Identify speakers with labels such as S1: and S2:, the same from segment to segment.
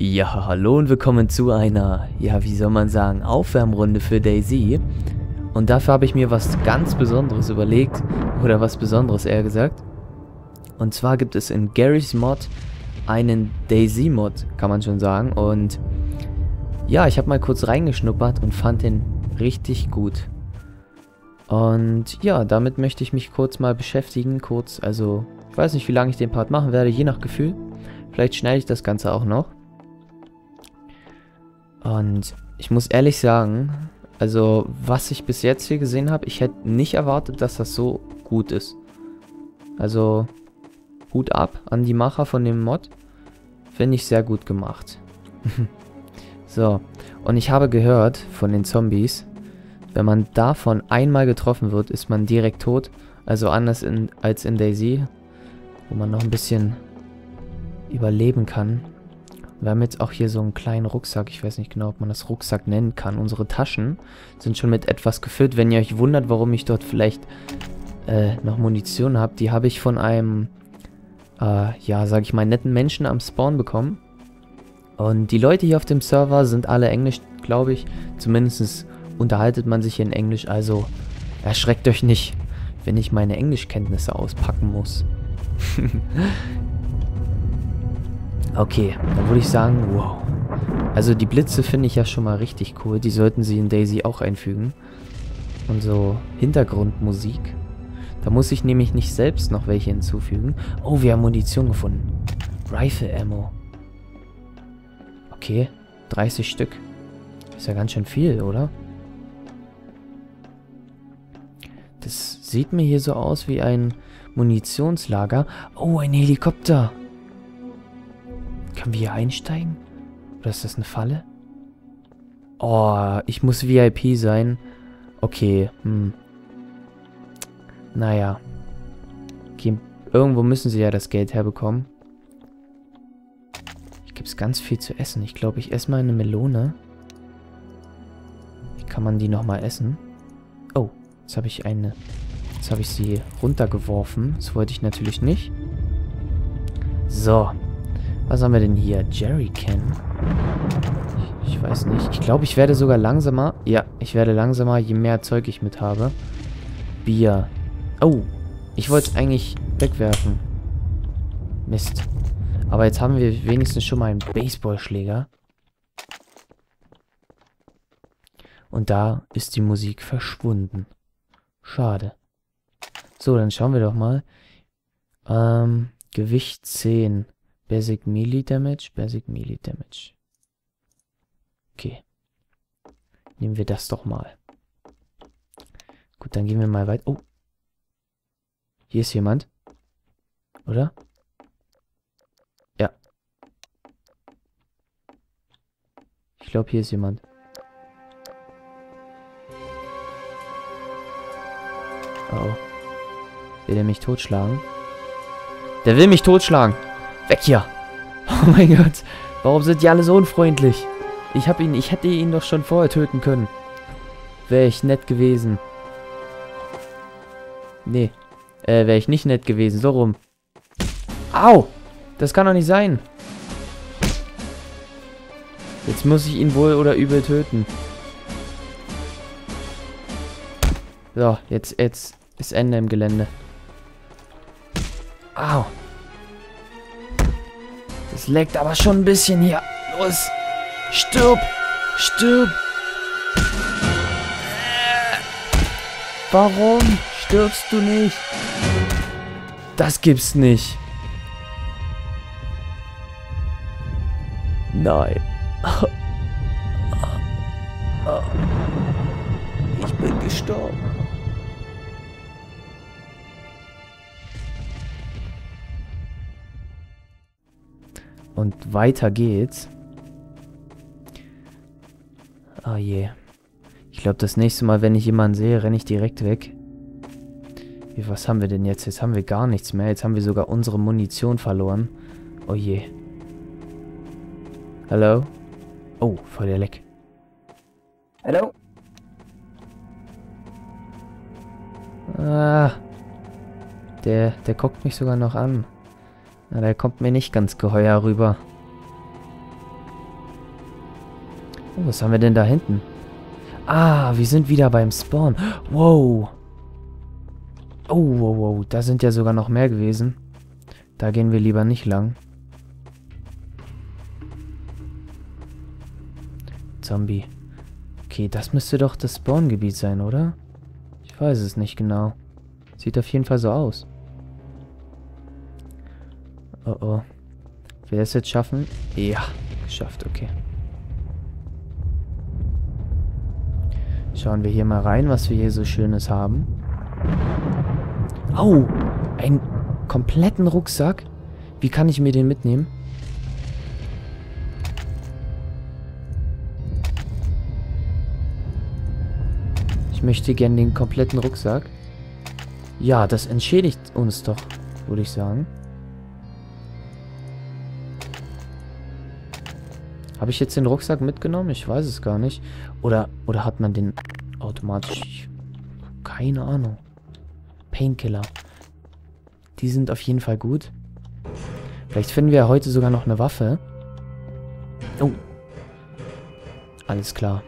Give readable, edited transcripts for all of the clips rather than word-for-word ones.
S1: Ja, hallo und willkommen zu einer, ja, wie soll man sagen, Aufwärmrunde für DayZ. Und dafür habe ich mir was ganz Besonderes überlegt, oder was Besonderes eher gesagt. Und zwar gibt es in Garry's Mod einen DayZ-Mod, kann man schon sagen. Und ja, ich habe mal kurz reingeschnuppert und fand den richtig gut. Und ja, damit möchte ich mich kurz mal beschäftigen, also ich weiß nicht, wie lange ich den Part machen werde, je nach Gefühl. Vielleicht schneide ich das Ganze auch noch. Und ich muss ehrlich sagen, also was ich bis jetzt hier gesehen habe, ich hätte nicht erwartet, dass das so gut ist. Also Hut ab an die Macher von dem Mod. Finde ich sehr gut gemacht. So, und ich habe gehört von den Zombies, wenn man davon einmal getroffen wird, ist man direkt tot. Also anders als in DayZ, wo man noch ein bisschen überleben kann. Wir haben jetzt auch hier so einen kleinen Rucksack. Ich weiß nicht genau, ob man das Rucksack nennen kann. Unsere Taschen sind schon mit etwas gefüllt. Wenn ihr euch wundert, warum ich dort vielleicht noch Munition habe, die habe ich von einem, ja, sag ich mal, netten Menschen am Spawn bekommen. Und die Leute hier auf dem Server sind alle Englisch, glaube ich. Zumindest unterhaltet man sich hier in Englisch. Also erschreckt euch nicht, wenn ich meine Englischkenntnisse auspacken muss. Okay, dann würde ich sagen, wow. Also die Blitze finde ich ja schon mal richtig cool. Die sollten sie in DayZ auch einfügen. Und so Hintergrundmusik. Da muss ich nämlich nicht selbst noch welche hinzufügen. Oh, wir haben Munition gefunden. Rifle Ammo. Okay, 30 Stück. Ist ja ganz schön viel, oder? Das sieht mir hier so aus wie ein Munitionslager. Oh, ein Helikopter. Können wir hier einsteigen? Oder ist das eine Falle? Oh, ich muss VIP sein. Okay, Naja. Okay, irgendwo müssen sie ja das Geld herbekommen. Hier gibt es ganz viel zu essen. Ich glaube, ich esse mal eine Melone. Wie kann man die nochmal essen? Oh, jetzt habe ich eine... Jetzt habe ich sie runtergeworfen. Das wollte ich natürlich nicht. So. Was haben wir denn hier? Jerrycan. Ich weiß nicht. Ich glaube, ich werde sogar langsamer. Ja, ich werde langsamer, je mehr Zeug ich mit habe. Bier. Oh, ich wollte es eigentlich wegwerfen. Mist. Aber jetzt haben wir wenigstens schon mal einen Baseballschläger. Und da ist die Musik verschwunden. Schade. So, dann schauen wir doch mal. Gewicht 10. Basic Melee Damage, Basic Melee Damage. Okay. Nehmen wir das doch mal. Gut, dann gehen wir mal weiter. Oh. Hier ist jemand. Oder? Ja. Ich glaube, hier ist jemand. Oh. Will der mich totschlagen? Der will mich totschlagen! Weg hier! Oh mein Gott! Warum sind die alle so unfreundlich? Ich hätte ihn doch schon vorher töten können. Wäre ich nett gewesen. Nee. Wäre ich nicht nett gewesen. So rum. Au! Das kann doch nicht sein. Jetzt muss ich ihn wohl oder übel töten. So, jetzt ist Ende im Gelände. Au! Es leckt aber schon ein bisschen hier. Los! Stirb! Stirb! Warum stirbst du nicht? Das gibt's nicht. Nein. Ich bin gestorben. Und weiter geht's. Oh je. Ich glaube, das nächste Mal, wenn ich jemanden sehe, renne ich direkt weg. Was haben wir denn jetzt? Jetzt haben wir gar nichts mehr. Jetzt haben wir sogar unsere Munition verloren. Oh je. Hallo? Oh, voll der Leck.
S2: Hallo?
S1: Ah. Der guckt mich sogar noch an. Na, der kommt mir nicht ganz geheuer rüber. Oh, was haben wir denn da hinten? Ah, wir sind wieder beim Spawn. Wow. Oh, wow, wow. Da sind ja sogar noch mehr gewesen. Da gehen wir lieber nicht lang. Zombie. Okay, das müsste doch das Spawngebiet sein, oder? Ich weiß es nicht genau. Sieht auf jeden Fall so aus. Oh oh. Will er es jetzt schaffen? Ja, geschafft, okay. Schauen wir hier mal rein, was wir hier so Schönes haben. Au! Einen kompletten Rucksack? Wie kann ich mir den mitnehmen? Ich möchte gerne den kompletten Rucksack. Ja, das entschädigt uns doch, würde ich sagen. Habe ich jetzt den Rucksack mitgenommen? Ich weiß es gar nicht. Oder hat man den automatisch... Keine Ahnung. Painkiller. Die sind auf jeden Fall gut. Vielleicht finden wir heute sogar noch eine Waffe. Oh. Alles klar.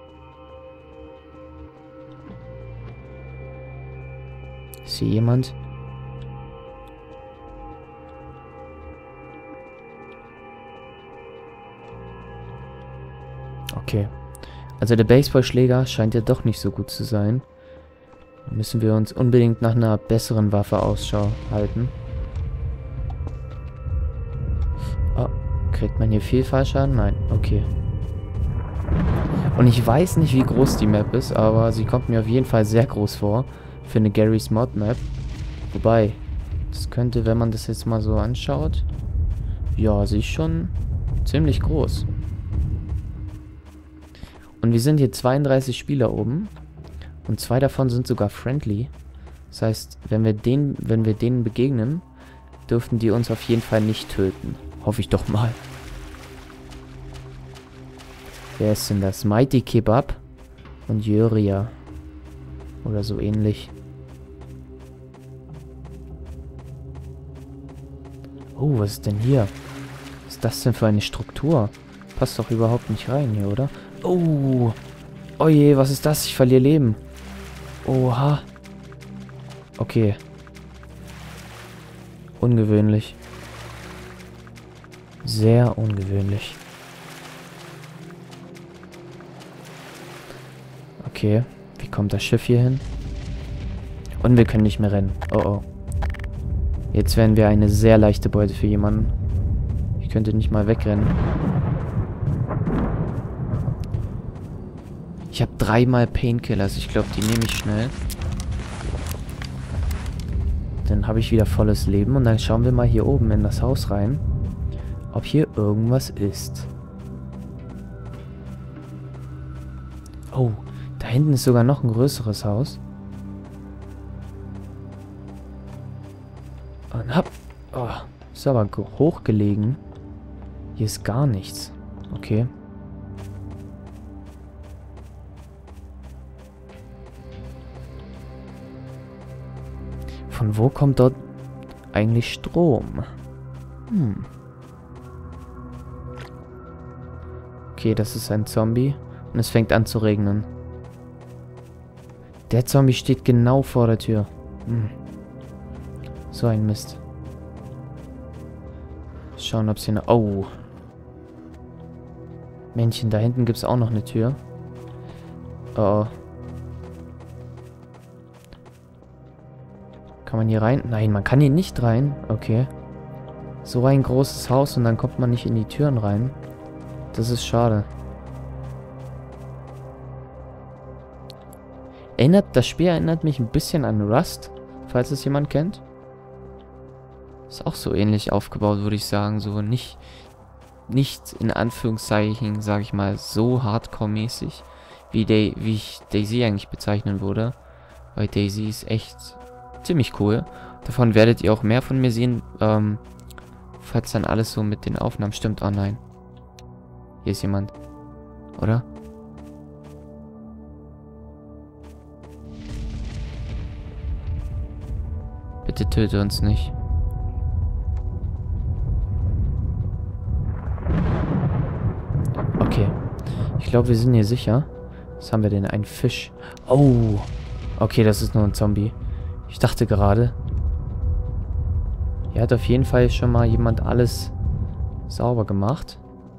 S1: Ist hier jemand? Okay. Also der Baseballschläger scheint ja doch nicht so gut zu sein. Da müssen wir uns unbedingt nach einer besseren Waffe Ausschau halten. Oh, kriegt man hier viel Fallschaden? Nein, okay. Und ich weiß nicht, wie groß die Map ist, aber sie kommt mir auf jeden Fall sehr groß vor. Für eine Garry's Mod Map. Wobei, das könnte, wenn man das jetzt mal so anschaut... Ja, sie ist schon ziemlich groß. Und wir sind hier 32 Spieler oben. Und 2 davon sind sogar friendly. Das heißt, wenn wir denen begegnen, dürften die uns auf jeden Fall nicht töten. Hoffe ich doch mal. Wer ist denn das? Mighty Kebab und Jöria. Oder so ähnlich. Oh, was ist denn hier? Was ist das denn für eine Struktur? Passt doch überhaupt nicht rein hier, oder? Oh. Oh je, was ist das? Ich verliere Leben. Oha. Okay. Ungewöhnlich. Sehr ungewöhnlich. Okay. Wie kommt das Schiff hier hin? Und wir können nicht mehr rennen. Oh oh. Jetzt wären wir eine sehr leichte Beute für jemanden. Ich könnte nicht mal wegrennen. Ich habe 3-mal Painkillers. Ich glaube, die nehme ich schnell. Dann habe ich wieder volles Leben. Und dann schauen wir mal hier oben in das Haus rein, ob hier irgendwas ist. Oh, da hinten ist sogar noch ein größeres Haus. Und hopp. Oh, ist aber hochgelegen. Hier ist gar nichts. Okay. Von wo kommt dort eigentlich Strom? Okay, das ist ein Zombie. Und es fängt an zu regnen. Der Zombie steht genau vor der Tür. So ein Mist. Schauen, ob es hier eine... Oh. Männchen, da hinten gibt es auch noch eine Tür. Oh. Kann man hier rein? Nein, man kann hier nicht rein. Okay. So ein großes Haus und dann kommt man nicht in die Türen rein. Das ist schade. Das Spiel erinnert mich ein bisschen an Rust, falls es jemand kennt. Ist auch so ähnlich aufgebaut, würde ich sagen. So nicht in Anführungszeichen, sage ich mal, so Hardcore-mäßig, wie ich Daisy eigentlich bezeichnen würde. Weil Daisy ist echt ziemlich cool. Davon werdet ihr auch mehr von mir sehen, falls dann alles so mit den Aufnahmen stimmt. Oh nein. Hier ist jemand. Oder? Bitte töte uns nicht. Okay. Ich glaube, wir sind hier sicher. Was haben wir denn? Ein Fisch. Oh. Okay, das ist nur ein Zombie. Ich dachte gerade. Hier hat auf jeden Fall schon mal jemand alles sauber gemacht.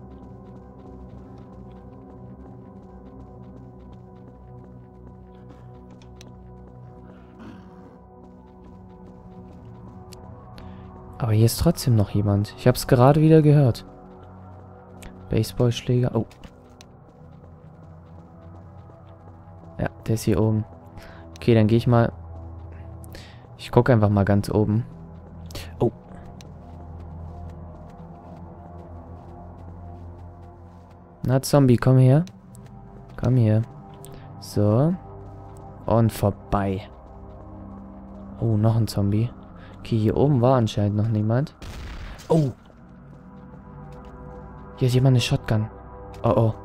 S1: Aber hier ist trotzdem noch jemand. Ich habe es gerade wieder gehört. Baseballschläger. Oh. Ja, der ist hier oben. Okay, dann gehe ich mal... Ich gucke einfach mal ganz oben. Oh. Na, Zombie, komm her. Komm hier. So. Und vorbei. Oh, noch ein Zombie. Okay, hier oben war anscheinend noch niemand. Oh. Hier ist jemand eine Shotgun. Oh, oh.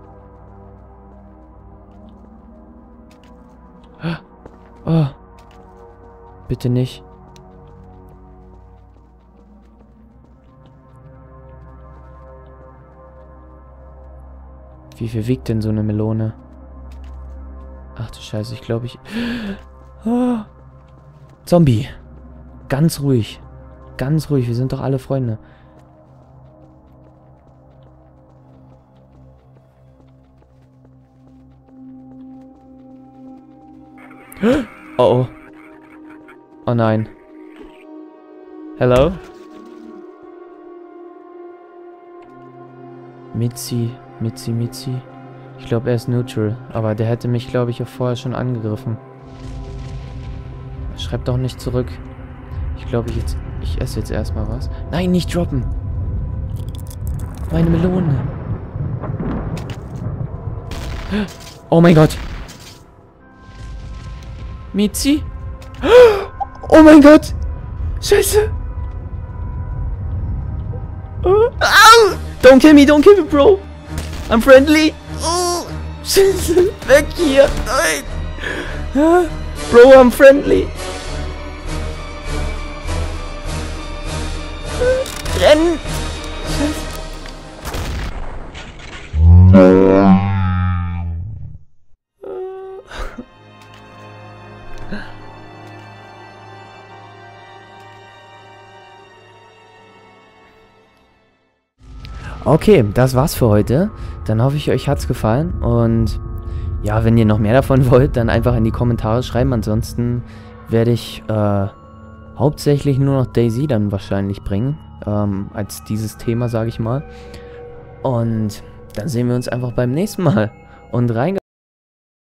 S1: Oh. Bitte nicht. Wie viel wiegt denn so eine Melone? Ach du Scheiße, ich glaube ich... Oh. Zombie. Ganz ruhig. Ganz ruhig, wir sind doch alle Freunde. Oh oh. Oh nein. Hello? Mitzi. Ich glaube, er ist neutral. Aber der hätte mich, glaube ich, auch vorher schon angegriffen. Schreib doch nicht zurück. Ich glaube, ich esse jetzt erstmal was. Nein, nicht droppen. Meine Melone. Oh mein Gott. Mitzi? Oh mein Gott. Scheiße. Don't kill me, bro. I'm friendly. Scheiße. Weg hier. Nein. Bro, I'm friendly. Rennen. Okay, das war's für heute. Dann hoffe ich, euch hat's gefallen. Und ja, wenn ihr noch mehr davon wollt, dann einfach in die Kommentare schreiben. Ansonsten werde ich hauptsächlich nur noch DayZ dann wahrscheinlich bringen. Als dieses Thema, sage ich mal. Und dann sehen wir uns einfach beim nächsten Mal. Und reingehauen.